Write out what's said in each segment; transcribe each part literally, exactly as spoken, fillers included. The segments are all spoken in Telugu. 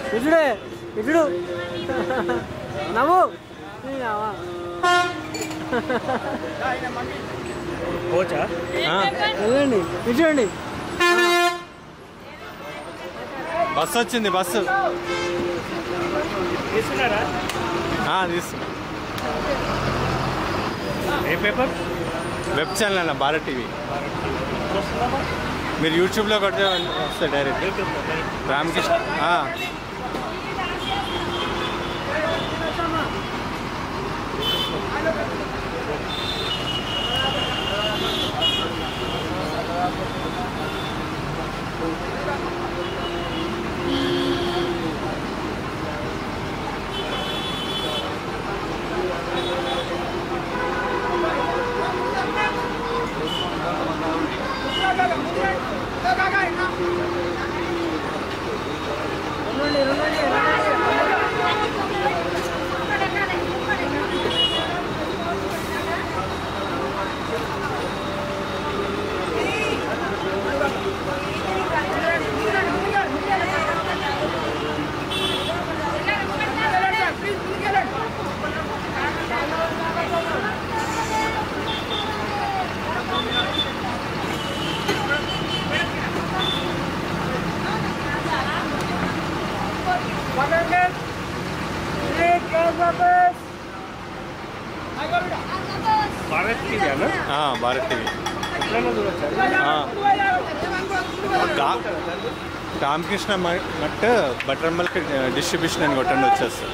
ఇటుడే ఇటుడు నవ్వు కోచా వెళ్ళండి ఇటుడండి బస్సు వచ్చింది బస్సు తీసుకున్నారా తీసుకున్నా ఏ పేపర్ వెబ్ ఛానల్ అన్న భారత్ టీవీ మీరు యూట్యూబ్లో కొడితే వస్తాయి డైరెక్ట్ రామకృష్ణ భారత్ టీవీ అన్న భారత్ టీవీ ఎప్పుడైనా చూడొచ్చా రామకృష్ణ మట్ బటర్ మిల్క్ డిస్ట్రిబ్యూషన్ అని కొట్టండి వచ్చేస్తుంది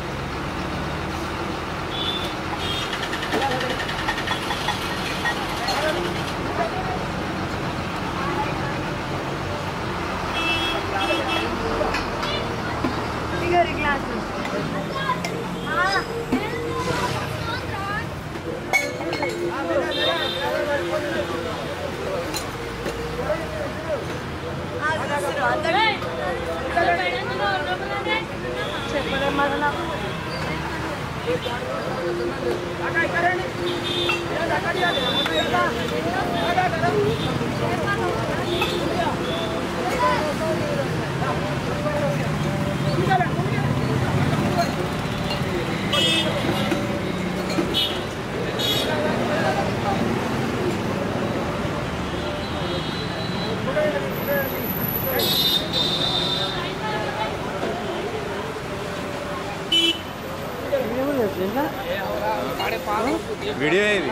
వీడియో ఇది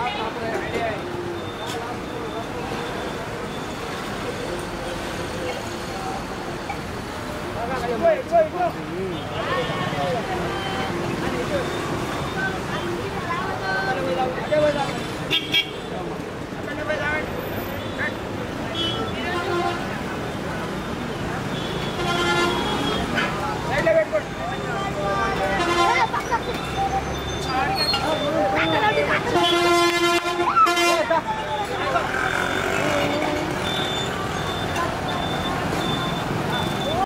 Go, go, go.